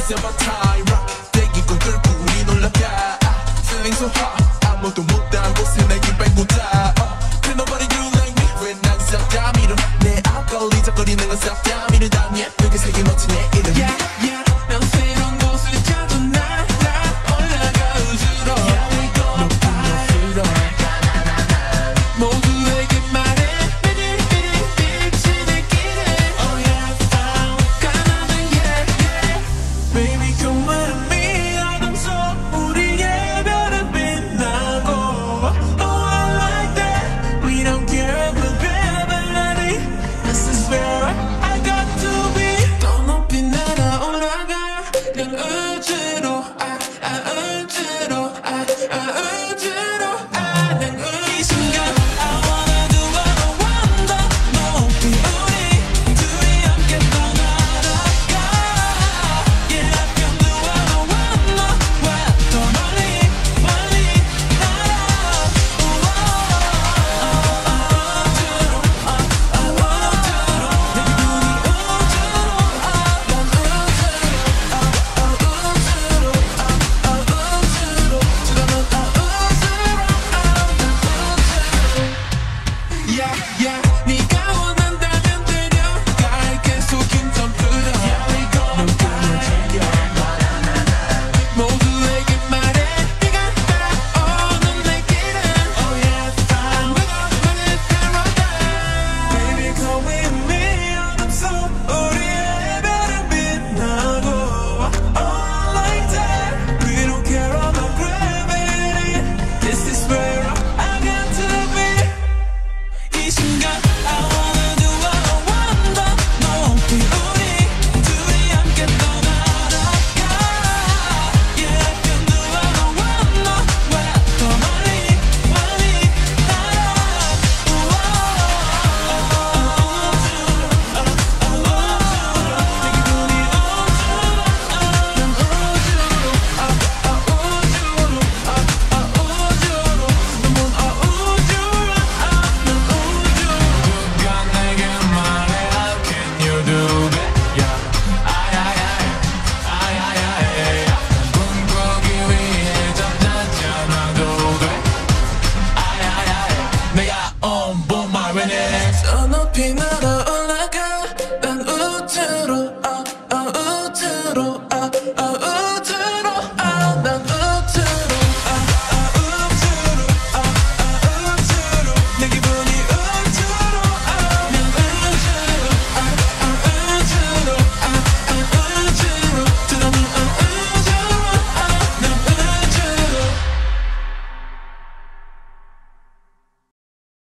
It's about time rock 대기권 끌고 우리 놀러가 Feeling so hot 아무도 못한 곳에 내게 뺏고자 Can nobody do like me 왜난 싹 다 밀어 내 앞걸 잊어버리는 건 싹 다 미루다 예쁘게 새긴 멋진 내 이름 Yeah yeah 난 새로운 곳을 찾아 날아 올라가 우주로 높은 곳으로 모두에게 말해 빛이 내기를 Oh yeah found 가나는 yeah yeah Baby come with me 어둠 속 우리의 별은 빛나고 Oh I like that We don't care about gravity This is where I got to be 더 높이 날아올라가 난 우주로 우주로 우주로 이 순간 I wanna do what I want 더 높이 우리 둘이 함께 떠나러가 Yeah I can do what I want 더 멀리 멀리 날아 Yeah, yeah, 네가 원한다면 데려가 계속 힘좀 풀어 넌 끊어지려 모두에게 말해 네가 따라오는 내 길은 Oh yeah, fine 너를 따라다 Baby come with me 어둠 속 우리의 별은 빛나고 Oh I like that We don't care about gravity This is where I got to be 이 순간 I wanna do what I want 더 높이 우리 둘이 함께 떠나러가 Yeah I can do what I want 더 멀리 멀리 날아 누가 내게 말해 How can you do that yeah 아야야야 꿈꾸기 위해 잠자잖아도 돼 아야야야 내가 on board my remix 저 높이 날아올라가 난 우주로 우주로 우주로